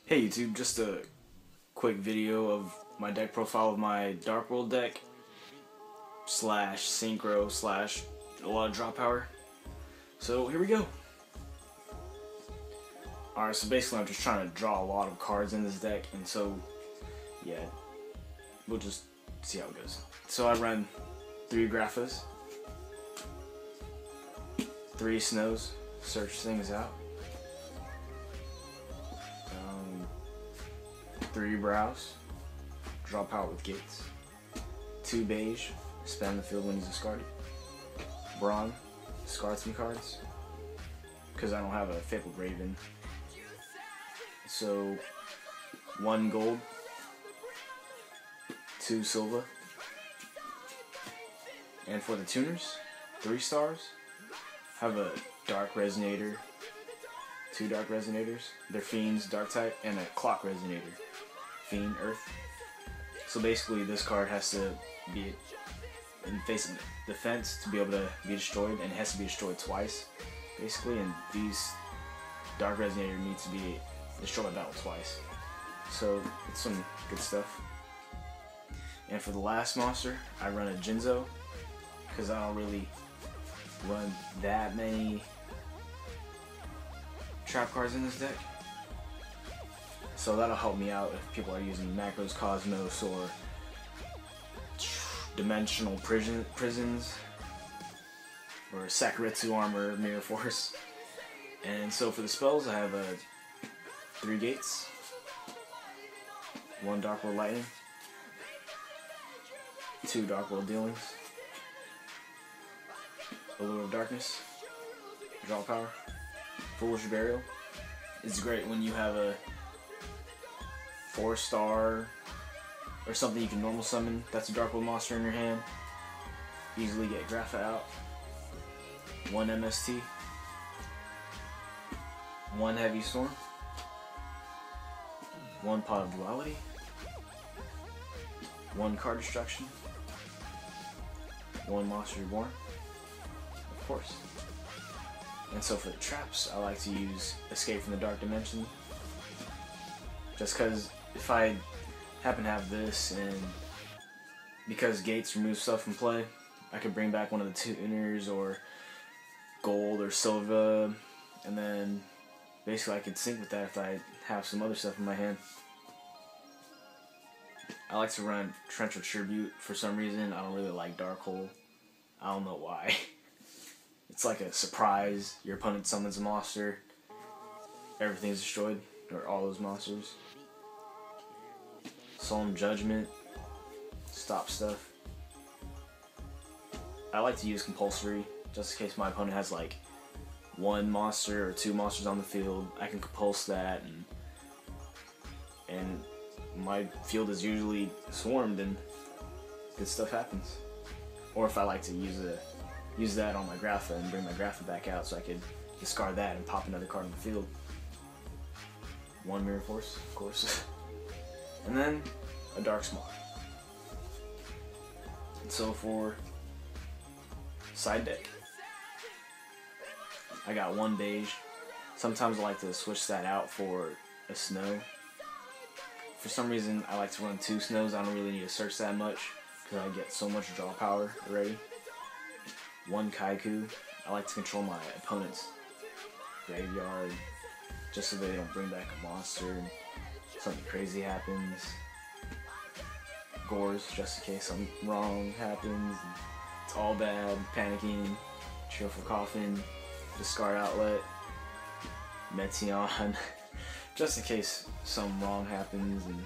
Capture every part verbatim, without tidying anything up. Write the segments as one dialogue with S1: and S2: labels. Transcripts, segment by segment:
S1: Hey YouTube, just a quick video of my deck profile of my Dark World deck slash Synchro slash a lot of drop power. So here we go. Alright, so basically I'm just trying to draw a lot of cards in this deck, and so yeah, we'll just see how it goes. So I run three Graphas, three Snows, search things out. Three Brows, draw power with Gates. Two Beige, spam the field when he's discarded. Brawn, discard some cards, because I don't have a Fabled Raven. So, one Gold, two Silver. And for the tuners, three stars, have a Dark Resonator, two Dark Resonators, they're Fiends, Dark type, and a Clock Resonator. Fiend, Earth. So basically this card has to be in face of defense to be able to be destroyed, and it has to be destroyed twice, basically, and these Dark Resonator needs to be destroyed by battle twice. So it's some good stuff. And for the last monster, I run a Yugioh, because I don't really run that many trap cards in this deck. So that'll help me out if people are using Macros, Cosmos, or Dimensional prison, Prisons, or Sakuretsu Armor, Mirror Force. And so for the spells, I have uh, three Gates, one Dark World Lightning, two Dark World Dealings, Allure of Darkness, draw power, Foolish Burial. It's great when you have a four star or something you can normal summon that's a Dark World monster in your hand. Easily get Grapha out. One M S T. One Heavy Storm. One Pot of Duality. One Card Destruction. One Monster Reborn. Of course. And so for the traps, I like to use Escape from the Dark Dimension. Just because if I happen to have this, and because Gates remove stuff from play, I could bring back one of the tuners or gold or silver, and then basically I could sync with that if I have some other stuff in my hand. I like to run Trench or Tribute for some reason. I don't really like Dark Hole. I don't know why. It's like a surprise. Your opponent summons a monster, everything's destroyed, or all those monsters. Solemn Judgment, stop stuff. I like to use Compulsory, just in case my opponent has like one monster or two monsters on the field. I can compulse that, and and my field is usually swarmed, and good stuff happens. Or if I like to use a use that on my Grapha and bring my Grapha back out, so I could discard that and pop another card on the field. One Mirror Force, of course. And then a Dark Smock. And so for side deck, I got one Beige. Sometimes I like to switch that out for a Snow. For some reason, I like to run two Snows. I don't really need to search that much because I get so much draw power already. One Kaiku. I like to control my opponent's graveyard, just so they don't bring back a monster and something crazy happens. Gores, just in case something wrong happens. It's all bad. Panicking. Cheerful Coffin. Discard Outlet. Meteon. Just in case something wrong happens. And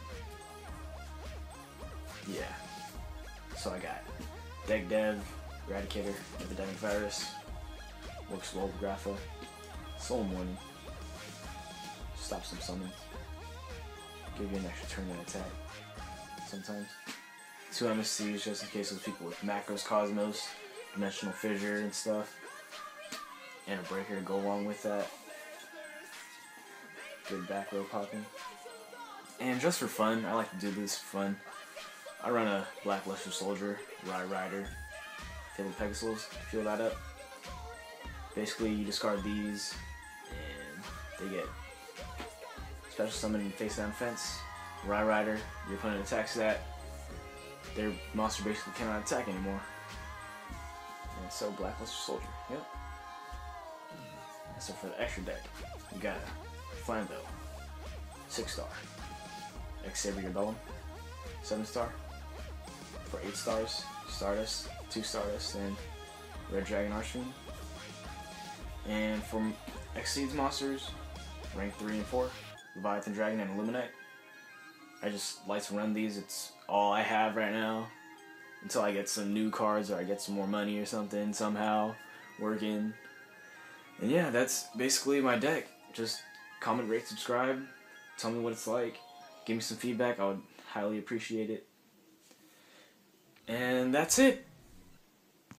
S1: yeah. So I got Deck Dev, Eradicator, Epidemic Virus, Works Well with Grapha, Soul Morning. Stop some summons. Give you an extra turn to attack sometimes. Two M S Cs just in case those people with Macros, Cosmos, Dimensional Fissure and stuff. And a Breaker to go along with that. Good back row popping. And just for fun, I like to do this for fun. I run a Blackluster Soldier, Rye Rider, Fabled Pegasus, feel that up. Basically you discard these and they get special summon face down fence. Rye Rider, your opponent attacks that. Their monster basically cannot attack anymore. And so Blackluster Soldier, yep. So for the extra deck, you got a Flambeau, six star. Xavier Bellum, seven star. For eight stars, Stardust, two Stardust, and Red Dragon Archfiend. And for Exceeds monsters, rank three and four, Leviathan Dragon and Illuminate. I just like to run these, it's all I have right now. Until I get some new cards or I get some more money or something somehow working. And yeah, that's basically my deck. Just comment, rate, subscribe, tell me what it's like, give me some feedback, I would highly appreciate it. And that's it.